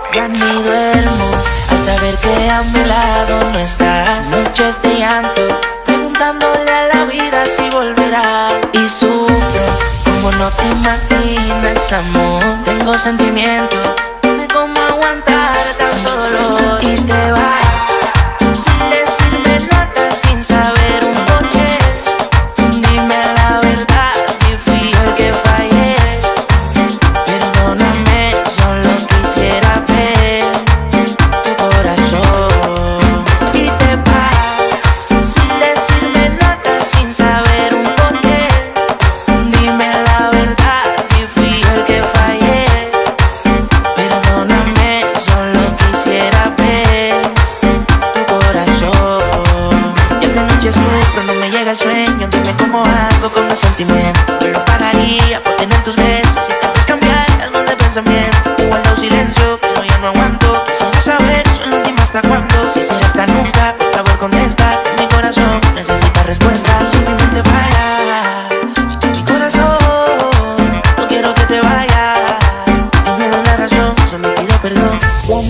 Ya ni duermo al saber que a mi lado no estás. Noches de llanto, preguntándole a la vida si volverá. Y sufro como no te imaginas, amor. Tengo sentimiento, dime cómo aguantar tanto dolor. Y te vas sin decirme nada, sin saber un porqué. Dime la verdad, si fui el que fallé. Perdóname, solo quisiera ver tu corazón. Y te vas sin decirme nada, sin saber un porqué. Dime la verdad, si fui el que fallé. Perdóname, solo quisiera ver tu corazón. Yo de noche sufro, no me llega el sueño. Dime cómo hago con los sentimientos. Yo lo pagaría por tener tus besos y tal vez cambiar algo de pensamiento. Igualdad o silencio, pero ya no aguanto. Quisiera saber solo dime hasta cuándo. Si será hasta nunca, por favor contesta. Que mi corazón necesita respuestas. Si mi mente falla, mi corazón, no quiero que te vayas. Tienes la razón, solo pido perdón.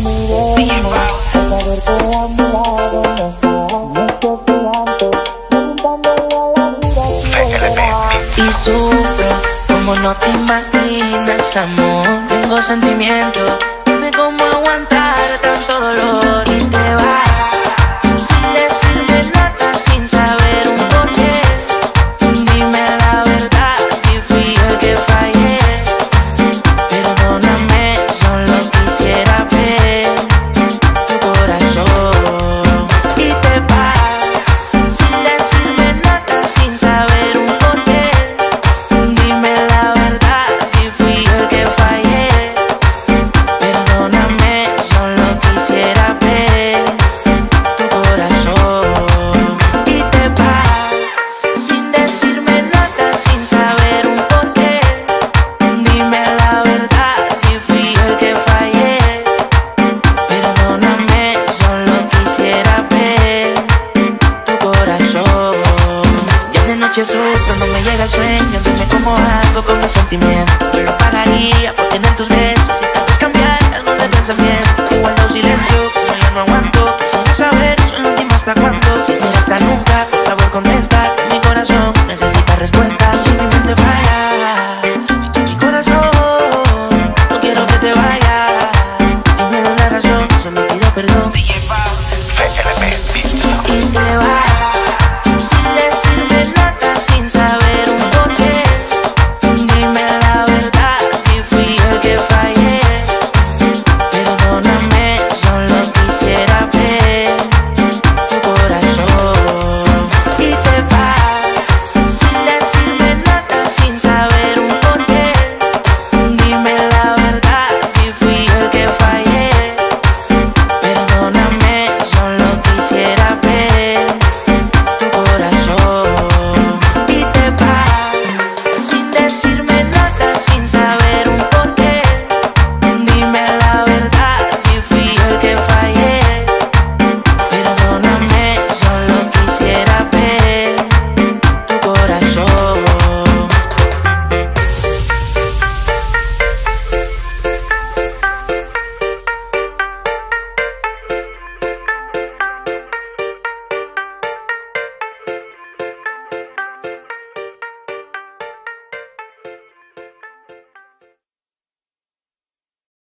Y sufro como no te imaginas, amor. Tengo sentimiento, dime cómo aguantar tanto dolor. Y te vas sin decirme nada, sin saber un porqué. Dime la verdad, si fui el que fallé. Perdóname, solo quisiera ver tu corazón. Y te vas sin decirme nada, sin saber un porqué. Dime la verdad, si fui el que fallé. Perdóname, solo quisiera ver tu corazón. Y te vas sin decirme nada, sin saber un porqué. Dime la verdad, si fui el que fallé. Perdóname, solo quisiera ver tu corazón. Ya de noche sufro, no me llega el sueño. Dime cómo hago con los sentimientos. Yo lo pagaría por tener tus besos y tal vez cambiar algo de pensamiento. Igualdad o silencio, pero ya no aguanto. Quisiera saber solo dime hasta cuándo. Si será hasta nunca, por favor contesta. Que mi corazón necesita respuestas. Si mi mente falla,